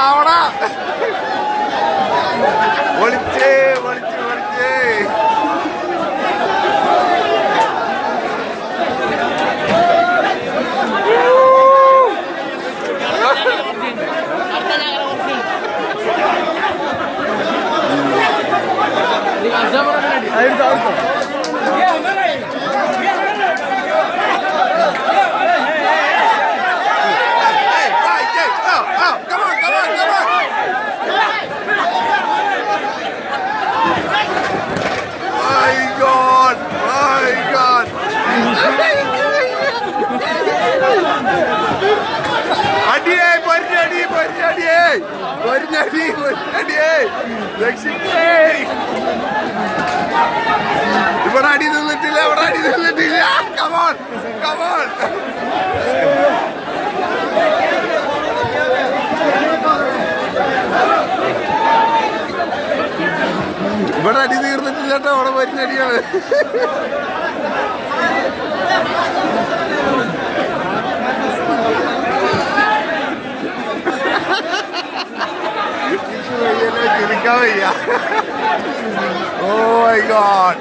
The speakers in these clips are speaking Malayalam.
ചാവടാ ഒളിച്ചേ ഒളിച്ച് ഒളിച്ചേ ഇവിടെ അടി നിന്നിട്ടില്ല ഇവിടെ അടി നിന്നിട്ടില്ല കമോൺ കമോൺ ഇവിടെ അടി തീർന്നിട്ടില്ല കേട്ടോ അവിടെ പരിഞ്ഞടിയാണ് ചിരിക്കാൻ വയ്യ Oh my God!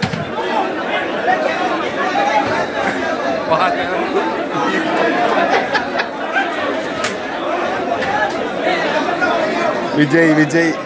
Vijay.